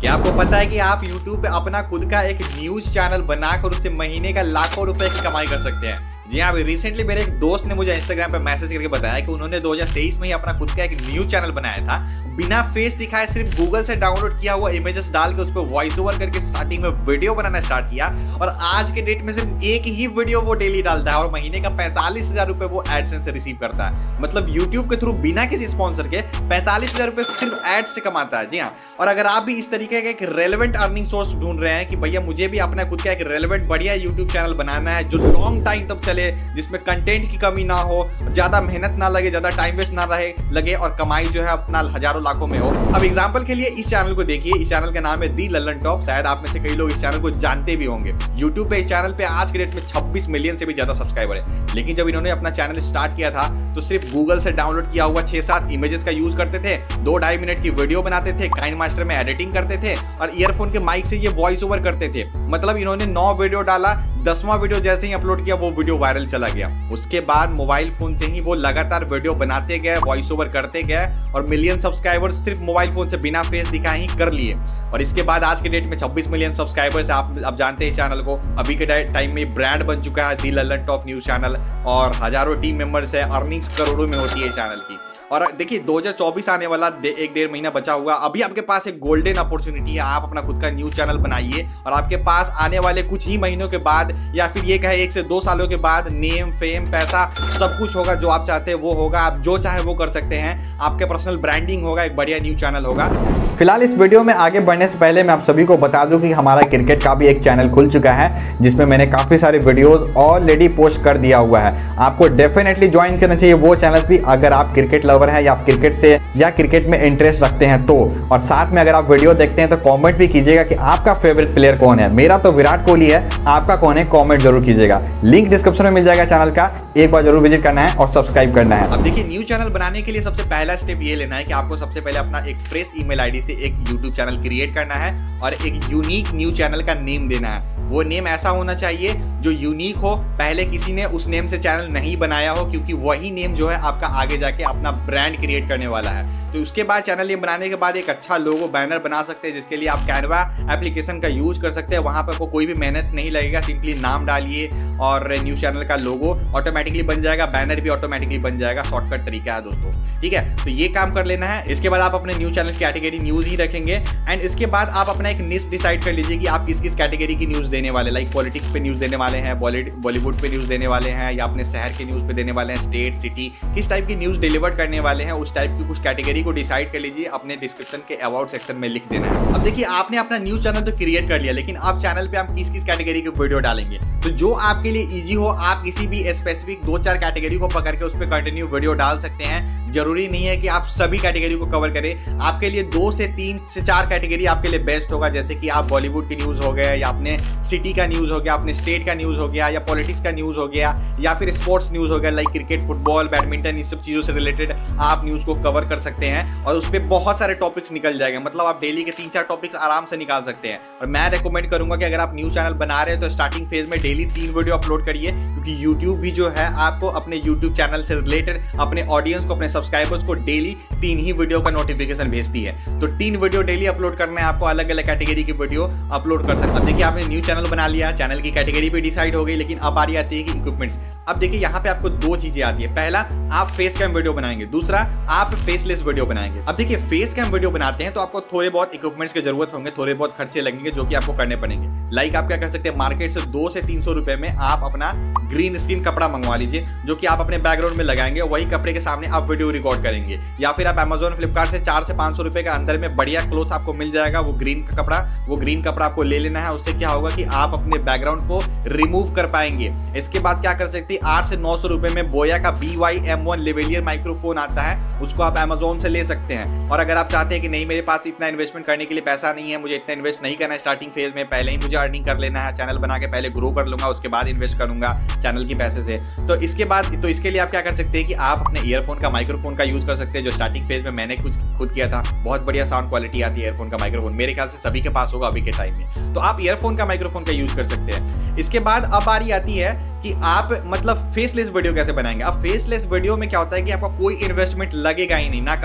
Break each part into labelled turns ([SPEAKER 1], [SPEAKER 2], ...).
[SPEAKER 1] क्या आपको पता है कि आप YouTube पे अपना खुद का एक न्यूज चैनल बनाकर उससे महीने का लाखों रुपए की कमाई कर सकते हैं। जी हाँ, अभी रिसेंटली मेरे एक दोस्त ने मुझे इंस्टाग्राम पे मैसेज करके बताया कि उन्होंने 2023 में ही अपना खुद का एक न्यूज चैनल बनाया था। बिना फेस दिखाए सिर्फ गूगल से डाउनलोड किया हुआ इमेजेस डाल के उस पर वॉइस ओवर करके स्टार्टिंग में वीडियो बनाना स्टार्ट किया और आज के डेट में सिर्फ एक ही वीडियो वो डेली डालता है और महीने का 45,000 रुपए वो एडसेंस से रिसीव करता है। मतलब यूट्यूब के थ्रू बिना किसी स्पॉन्सर के 45,000 रुपए सिर्फ एड्स से कमाता है। जी हाँ, और अगर आप भी इस तरीके का एक रेलेवेंट अर्निंग सोर्स ढूंढ रहे हैं कि भैया मुझे भी अपना खुद का एक रेलेवेंट बढ़िया यूट्यूब चैनल बनाना है जो लॉन्ग टाइम तक चले, जिसमें कंटेंट की कमी ना हो, ज्यादा मेहनत ना लगे, ज्यादा टाइम वेस्ट ना लगे और कमाई जो है अपना हजारों लाखों में हो। अब एग्जांपल के लिए इस चैनल को देखिए। इस चैनल का नाम है दी लल्लन टॉप। शायद आप में से कई लोग इस चैनल को जानते भी होंगे। यूट्यूब पे इस चैनल पे आज के डेट में 26 मिलियन से भी ज्यादा सब्सक्राइबर है। लेकिन जब इन्होंने अपना चैनल स्टार्ट किया था तो सिर्फ गूगल से डाउनलोड किया हुआ 6-7 इमेजेस का यूज करते थे, 2-2.5 मिनट की वीडियो बनाते थे, काइनमास्टर में एडिटिंग करते थे और ईयरफोन के माइक से ये वॉइस ओवर करते थे। मतलब इन्होंने 9 वीडियो डाला, 10वां वीडियो जैसे ही अपलोड किया वो वीडियो वायरल चला गया। उसके बाद मोबाइल फोन से ही वो लगातार वीडियो बनाते गए, वॉइस ओवर करते गए और मिलियन सब्सक्राइबर्स सिर्फ मोबाइल फोन से बिना फेस दिखाए ही कर लिए। और इसके बाद आज के डेट में 26 मिलियन सब्सक्राइबर्स आप जानते हैं इस चैनल को। अभी के टाइम में ब्रांड बन चुका है the Lallan top news channel और हजारों टीम मेंबर्स है। अर्निंग्स करोड़ों में होती है इस चैनल की। और देखिए 2024 आने वाला 1-1.5 महीना बचा हुआ। अभी आपके पास एक गोल्डन अपॉर्चुनिटी है। आप अपना खुद का न्यूज चैनल बनाइए और आपके पास आने वाले कुछ ही महीनों के बाद या फिर ये कहे 1 से 2 सालों के बाद नेम, फेम, पैसा सब कुछ होगा। जो आप चाहते हैं वो होगा। आप जो चाहे वो कर सकते हैं। आपके पर्सनल ब्रांडिंग होगा, एक बढ़िया न्यूज चैनल होगा।
[SPEAKER 2] फिलहाल इस वीडियो में आगे बढ़ने से पहले मैं आप सभी को बता दूं कि हमारा क्रिकेट का भी एक चैनल खुल चुका है जिसमें मैंने काफी सारे वीडियोस ऑलरेडी पोस्ट कर दिया हुआ है। आपको डेफिनेटली ज्वाइन करना चाहिए वो चैनल भी अगर आप क्रिकेट लवर हैं या क्रिकेट से या क्रिकेट में इंटरेस्ट रखते हैं तो। और साथ में अगर आप वीडियो देखते हैं तो कमेंट भी कीजिएगा कि आपका फेवरेट प्लेयर कौन है। मेरा तो विराट कोहली है, आपका कौन है कमेंट जरूर कीजिएगा। लिंक डिस्क्रिप्शन में मिल जाएगा चैनल का, एक बार जरूर विजिट करना है और सब्सक्राइब करना है।
[SPEAKER 1] अब देखिए न्यू चैनल बनाने के लिए सबसे पहला स्टेप ये लेना है कि आपको सबसे पहले अपना एक फ्रेश ईमेल आईडी से एक यूट्यूब चैनल क्रिएट करना है और एक यूनिक न्यू चैनल का नेम देना है। वो नेम ऐसा होना चाहिए जो यूनिक हो, पहले किसी ने उस नेम से चैनल नहीं बनाया हो, क्योंकि वही नेम जो है आपका आगे जाके अपना ब्रांड क्रिएट करने वाला है। तो उसके बाद चैनल नेम बनाने के बाद एक अच्छा लोगो बैनर बना सकते हैं जिसके लिए आप कैनवा एप्लीकेशन का यूज कर सकते हैं। वहां पर आपको कोई भी मेहनत नहीं लगेगा, सिंपली नाम डालिए और न्यू चैनल का लोगो ऑटोमेटिकली बन जाएगा, बैनर भी ऑटोमेटिकली बन जाएगा। शॉर्टकट तरीका है दोस्तों, ठीक है। तो ये काम कर लेना है। इसके बाद आप अपने न्यू चैनल की कैटेगरी न्यूज ही रखेंगे एंड इसके बाद आप अपना एक निश डिसाइड कर लीजिए कि आप किस किस कैटेगरी की न्यूज देने वाले, लाइक पॉलिटिक्स पे न्यूज देने वाले हैं, बॉलीवुड पे न्यूज देने वाले हैं या अपने शहर के न्यूज पे देने वाले हैं, स्टेट, सिटी, किस टाइप की न्यूज डिलीवर करने वाले हैं, उस टाइप की कुछ कैटेगरी को डिसाइड कर लीजिए। अपने डिस्क्रिप्शन के अबाउट सेक्शन में लिख देना है। अब देखिए आपने अपना न्यूज चैनल तो क्रिएट कर लिया, लेकिन आप चैनल पे आप किस किस कैटेगरी के वीडियो डालेंगे। तो जो आपके लिए इजी हो, आप किसी भी स्पेसिफिक 2-4 कैटेगरी को पकड़ के उस पर कंटिन्यू वीडियो डाल सकते हैं। जरूरी नहीं है कि आप सभी कैटेगरी को कवर करें। आपके लिए 2 से 3 से 4 कैटेगरी आपके लिए बेस्ट होगा, जैसे कि आप बॉलीवुड की न्यूज हो गया या अपने सिटी का न्यूज हो गया, अपने स्टेट का न्यूज हो गया या पॉलिटिक्स का न्यूज हो गया या फिर स्पोर्ट्स न्यूज हो गया, लाइक क्रिकेट, फुटबॉल, बैडमिंटन, इस सब चीजों से रिलेटेड आप न्यूज को कवर कर सकते हैं और उस पर बहुत सारे टॉपिक्स निकल जाएंगे। मतलब आप डेली के 3-4 टॉपिक्स आराम से निकाल सकते हैं। और मैं रेकमेंड करूंगा कि अगर आप न्यूज चैनल बना रहे हैं तो स्टार्टिंग फेज में डेली 3 वीडियो अपलोड करिए, क्योंकि यूट्यूब भी जो है आपको अपने यूट्यूब चैनल से रिलेटेड अपने ऑडियंस को, अपने सब्सक्राइबर्स को डेली 3 ही वीडियो का नोटिफिकेशन भेजती है। तो 3 वीडियो डेली अपलोड करना है आपको, अलग अलग कैटेगरी की वीडियो अपलोड कर सकते हैं। अब देखिए आपने न्यू चैनल बना लिया, चैनल की कैटेगरी भी डिसाइड हो गई, लेकिन अब बारी आती है कि इक्विपमेंट्स। अब देखिए यहाँ पे आपको 2 चीजें आती है। पहला, आप फेस कैम वीडियो बनाएंगे, दूसरा आप फेसलेस वीडियो बनाएंगे। अब देखिए फेस कैम वीडियो बनाते हैं तो आपको थोड़े बहुत इक्विपमेंट्स की जरूरत होंगे, थोड़े बहुत खर्चे लगेंगे जो कि आपको करने पड़ेंगे। लाइक आप क्या कर सकते हैं, मार्केट से 200 से 300 रुपए में आप अपना ग्रीन स्क्रीन कपड़ा मंगवा लीजिए, जो कि आप अपने बैकग्राउंड में लगाएंगे, वही कपड़े के सामने आप वीडियो रिकॉर्ड करेंगे। या फिर आप Amazon, फ्लिपकार्ट से 400 से 500 रुपए के अंदर में बढ़िया क्लोथ आपको मिल जाएगा, वो ग्रीन कपड़ा आपको ले लेना है। उससे क्या होगा कि आप अपने बैकग्राउंड को रिमूव कर पाएंगे। इसके बाद क्या कर सकते हैं, 800 से 900 रुपए में बोया का BY-M1 लेवेलियर माइक्रोफोन आता है, उसको आप Amazon से ले सकते हैं। और अगर आप चाहते हैं कि नहीं मेरे पास इतना इन्वेस्टमेंट करने के लिए पैसा नहीं है, मुझे इतना इन्वेस्ट नहीं करना है स्टार्टिंग फेज में, पहले ही मुझे अर्निंग कर लेना है, चैनल बना के पहले ग्रो कर लूंगा, उसके बाद इन्वेस्ट करूंगा चैनल की पैसे से, तो इसके लिए आप क्या कर सकते हैं कि आप अपने ईयरफोन का माइक्रोफोन का यूज कर सकते हैं, जो स्टार्टिंग फेज में मैंने कुछ खुद किया था। बहुत बढ़िया साउंड क्वालिटी आती है ईयरफोन का माइक्रोफोन, मेरे ख्याल से सभी के पास होगा अभी के टाइम में। तो आप ईयरफोन का माइक्रोफोन का यूज कर सकते हैं। इसके बाद अब बारी आती है कि आप मतलब फेसलेस वीडियो कैसे बनाएंगे। अब फेसलेस वीडियो में क्या होता है कि आपका कोई इन्वेस्टमेंट लगेगा ही नहीं, ना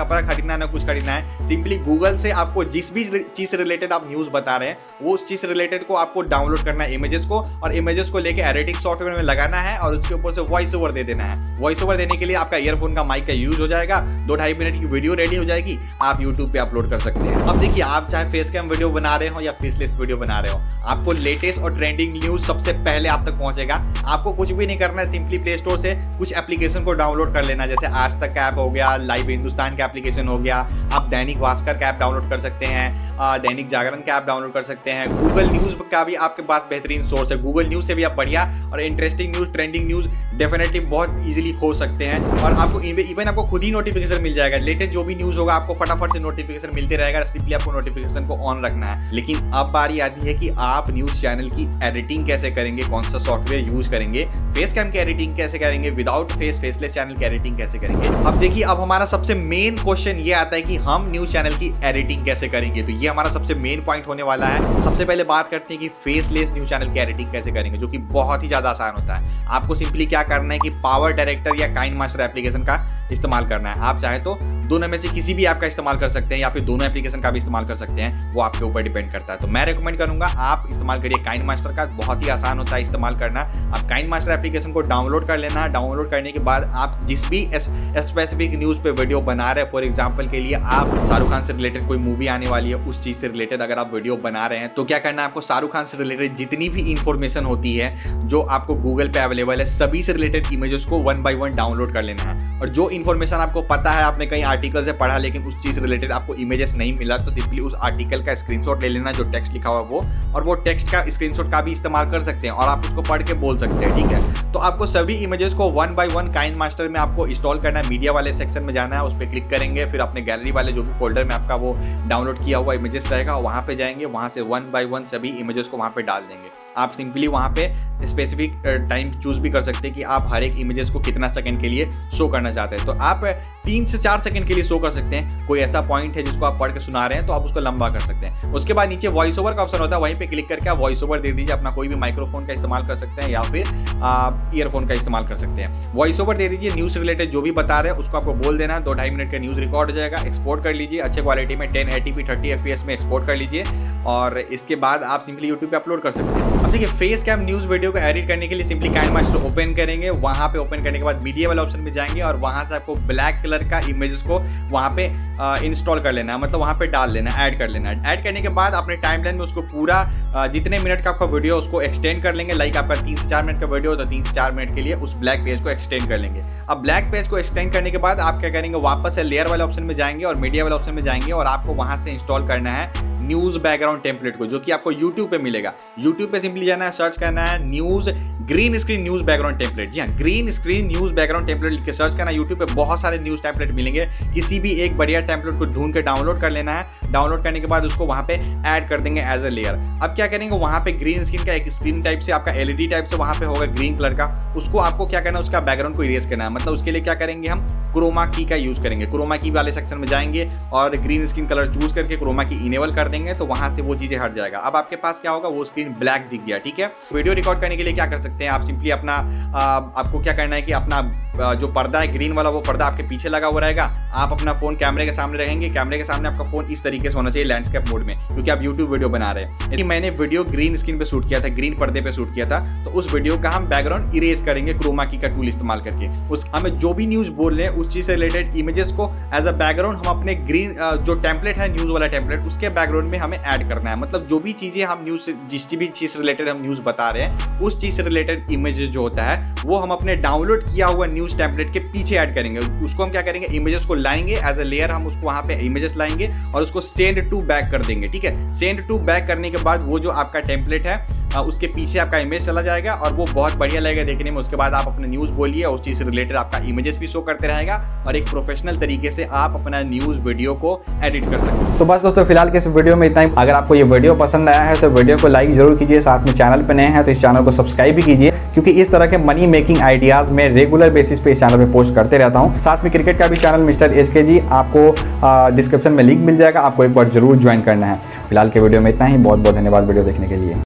[SPEAKER 1] कपड़ा खरीदना है ना कुछ खरीदना है, सिंपली गूगल से आपको जिस भी चीज़ से रिलेटेड आप न्यूज़ बता रहे हैं वो उस चीज़ से रिलेटेड को आपको डाउनलोड करना है इमेजेस को, और इमेजेस को लेके एडिटिंग सॉफ्टवेयर में लगाना है और उसके ऊपर से वॉइस ओवर दे देना है। वॉइस ओवर देने के लिए आपका ईयरफोन का माइक का यूज हो जाएगा, 2-2.5 मिनट की वीडियो रेडी हो जाएगी, आप यूट्यूब पे अपलोड कर सकते हैं। अब देखिए, आप चाहे फेस कैम वीडियो बना रहे हो या फेसलेस वीडियो बना रहे हो, आपको लेटेस्ट और ट्रेंडिंग न्यूज सबसे पहले आप तक पहुंचेगा। आपको कुछ भी नहीं करना है, सिंपली प्ले स्टोर से कुछ एप्लीकेशन को डाउनलोड कर लेना, जैसे आज तक का ऐप हो गया, लाइव हिंदुस्तान का एप्लीकेशन हो गया, आप दैनिक भास्कर का ऐप डाउनलोड कर सकते हैं, दैनिक जागरण का ऐप डाउनलोड कर सकते हैं, गूगल न्यूज का भी आपके पास बेहतरीन सोर्स है। गूगल न्यूज से भी आप बढ़िया और interesting news, trending news definitely बहुत इजीली खोज सकते हैं, और आपको इवन आपको खुद ही नोटिफिकेशन मिल जाएगा। लेटेस्ट जो भी न्यूज होगा आपको फटाफट से नोटिफिकेशन मिलते रहेगा, सिंपली आपको नोटिफिकेशन को ऑन रखना है। लेकिन अब बारी आती है कि आप न्यूज चैनल की एडिटिंग कैसे करेंगे, कौन सा सॉफ्टवेयर यूज करेंगे, फेस कैम की एडिटिंग कैसे करेंगे, विदाउट फेसलेस चैनल की एडिटिंग कैसे करेंगे। अब देखिए, अब हमारा सबसे मेन क्वेश्चन ये आता है कि हम न्यूज चैनल की एडिटिंग कैसे करेंगे। तो ये हमारा सबसे मेन पॉइंट होने वाला है। सबसे पहले बात करते हैं कि फेसलेस न्यूज चैनल की एडिटिंग कैसे करेंगे, जो कि बहुत ही ज्यादा आसान होता है। आपको सिंपली क्या करना है कि पावर डायरेक्टर या काइनमास्टर एप्लीकेशन का इस्तेमाल करना है। आप चाहे तो दोनों में से किसी भी ऐप का इस्तेमाल कर सकते हैं या फिर दोनों एप्लीकेशन का भी इस्तेमाल कर सकते हैं, वो आपके ऊपर डिपेंड करता है। तो मैं रेकमेंड करूंगा आप इस्तेमाल करिए काइनमास्टर का, बहुत ही आसान होता है इस्तेमाल करना। आप काइनमास्टर एप्लीकेशन को डाउनलोड कर लेना। डाउनलोड करने के बाद आप जिस भी स्पेसिफिक न्यूज पे वीडियो बना रहे हैं, फॉर एग्जांपल के लिए आप शाहरुख खान से रिलेटेड कोई मूवी आने वाली है, उस चीज से रिलेटेड अगर आप वीडियो बना रहे हैं तो क्या करना है, आपको शाहरुख खान से रिलेटेड जितनी भी इंफॉर्मेशन होती है जो आपको गूगल पे अवेलेबल है, सभी से रिलेटेड इमेजेस को 1 by 1 डाउनलोड कर लेना है। और जो इन्फॉर्मेशन आपको पता है, आपने कहीं आर्टिकल से पढ़ा लेकिन उस चीज से रिलेटेड आपको इमेजेस नहीं मिला, तो सिंपली उस आर्टिकल का स्क्रीनशॉट ले लेना, जो टेक्स्ट लिखा हुआ वो, और वो टेक्स्ट का स्क्रीनशॉट का भी इस्तेमाल कर सकते हैं और आप उसको पढ़ के बोल सकते हैं। ठीक है, तो आपको सभी इमेजेस को 1 by 1 काइनमास्टर में आपको इंस्टॉल करना है। मीडिया वाले सेक्शन में जाना है, उस पर क्लिक करेंगे, फिर अपने गैलरी वाले जो भी फोल्डर में आपका वो डाउनलोड किया हुआ इमेजेस रहेगा वहां पे जाएंगे, वहां से 1 by 1 सभी इमेजेस को वहां पे डाल देंगे। आप सिंपली वहां पे स्पेसिफिक टाइम चूज भी कर सकते हैं कि आप हर एक इमेजेस को कितना सेकंड के लिए शो करना चाहते हैं। तो आप 3 से 4 सेकंड के लिए शो कर सकते हैं। कोई ऐसा पॉइंट है जिसको आप पढ़ के सुना रहे हैं तो आप उसको लंबा कर सकते हैं। उसके बाद नीचे वॉइस ओवर का ऑप्शन होता है, वहीं पे क्लिक करके आप वॉइस ओवर दे दीजिए। अपना कोई भी माइक्रोफोन का इस्तेमाल कर सकते हैं या फिर ईयरफोन का इस्तेमाल कर सकते हैं। वॉइस ओवर दे दीजिए, न्यूज रिलेटेड जो भी बता रहे हैं उसको आपको बोल देना है। 2-2.5 मिनट का न्यूज रिकॉर्ड हो जाएगा। एक्सपोर्ट कर लीजिए अच्छे क्वालिटी में 1080p 30 fps में एक्सपोर्ट कर लीजिए, और इसके बाद आप सिंपली यूट्यूब पे अपलोड कर सकते हैं। अब देखिए, फेस कैम न्यूज वीडियो को एडिट करने के लिए सिंपली काइनमास्टर ओपन करेंगे। वहां पे ओपन करने के बाद मीडिया वाला ऑप्शन में जाएंगे और वहां से आपको ब्लैक कलर का इमेजेस को वहां पे इंस्टॉल कर लेना है, मतलब वहां पे डाल लेना है, ऐड कर लेना है। ऐड करने के बाद अपने टाइमलाइन में उसको पूरा जितने मिनट का आपका वीडियो उसको एक्सटेंड कर लेंगे। लाइक आपका 3 से 4 मिनट का वीडियो तो 3 से 4 मिनट के लिए उस ब्लैक पेज को एक्सटेंड कर लेंगे। अब ब्लैक पेज को एक्सटेंड करने के बाद आप क्या करेंगे, वापस से लेयर वाले ऑप्शन में जाएंगे और मीडिया वाले ऑप्शन में जाएंगे और आपको वहां से इंस्टॉल करना है न्यूज बैकग्राउंड टेम्पलेट को, जो कि आपको YouTube पे मिलेगा। YouTube पे सिंपली जाना है, सर्च करना है news green screen news background template. जी हाँ, green screen news background template लिख के सर्च करना। YouTube पे बहुत सारे न्यूज टेम्पलेट मिलेंगे, किसी भी एक बढ़िया टेम्पलेट को ढूंढ के डाउनलोड कर लेना है। डाउनलोड करने के बाद उसको वहां पे ऐड कर देंगे एज ए लेयर। अब क्या करेंगे, वहां पे ग्रीन स्क्रीन का एक स्क्रीन टाइप से आपका LED टाइप से वहां पे होगा ग्रीन कलर का, उसको आपको क्या करना है, उसका बैकग्राउंड को इरेज करना है। मतलब उसके लिए क्या करेंगे, हम क्रोमा की का यूज करेंगे। क्रोमा की वाले सेक्शन में जाएंगे और ग्रीन स्क्रीन कलर चूज करके क्रोमा की इनेबल कर देंगे, तो वहां से वो चीजें हट जाएगा। अब आपके पास क्या होगा, वो स्क्रीन ब्लैक दिख गया। ठीक है, वीडियो रिकॉर्ड करने के लिए क्या कर सकते हैं, आप सिंपली अपना आपको क्या करना है कि अपना जो पर्दा है ग्रीन वाला, वो पर्दा आपके पीछे लगा हुआ रहेगा। आप अपना फोन कैमरे के सामने रहेंगे, कैमरे के सामने आपका फोन इस तरीके से होना चाहिए लैंडस्केप मोड में, क्योंकि आप YouTube वीडियो बना रहे हैं। यदि मैंने वीडियो ग्रीन स्क्रीन पे शूट किया था, ग्रीन पर्दे पे शूट किया था, तो उस वीडियो का हम बैकग्राउंड इरेज करेंगे क्रोमा की का टूल इस्तेमाल करके। उस हमें जो भी न्यूज बोल रहे हैं उस चीज से रिलेटेड इमेजेस को एज अ बैकग्राउंड हम अपने ग्रीन जो टेम्पलेट है न्यूज वाला टेम्पलेट, उसके बैकग्राउंड में हमें ऐड करना है। मतलब जो भी चीजें हम न्यूज से, जिस भी चीज से रिलेटेड हम न्यूज बता रहे हैं, उस चीज से रिलेटेड इमेजेस जो होता है वो हम अपने डाउनलोड किया हुआ न्यूज टेम्पलेट के पीछे ऐड करेंगे। उसको हम क्या करेंगे, इमेजेस को लाएंगे एज अ लेयर, हम उसको वहां पे इमेजेस लाएंगे और उसको सेंड टू बैक कर देंगे। ठीक है, सेंड टू बैक करने के बाद वो जो आपका टेम्पलेट है उसके पीछे आपका इमेज चला जाएगा और वो बहुत बढ़िया लगेगा देखने में। उसके बाद आप अपने न्यूज बोलिए, उस चीज से रिलेटेड आपका इमेजेस भी शो करते रहेगा और एक प्रोफेशनल तरीके से आप अपना न्यूज वीडियो को एडिट कर सकते हैं।
[SPEAKER 2] तो बस दोस्तों, फिलहाल के इस वीडियो में इतना ही। अगर आपको ये वीडियो पसंद आया है तो वीडियो को लाइक जरूर कीजिए, साथ में चैनल पर नए हैं तो इस चैनल को सब्सक्राइब भी कीजिए, क्योंकि इस तरह के मनी मेकिंग आइडियाज में रेगुलर बेसिस पे इस चैनल पे पोस्ट करते रहता हूं। साथ में क्रिकेट का भी चैनल मिस्टर HKG, आपको डिस्क्रिप्शन में लिंक मिल जाएगा, आपको एक बार जरूर ज्वाइन करना है। फिलहाल के वीडियो में इतना ही, बहुत बहुत धन्यवाद वीडियो देखने के लिए।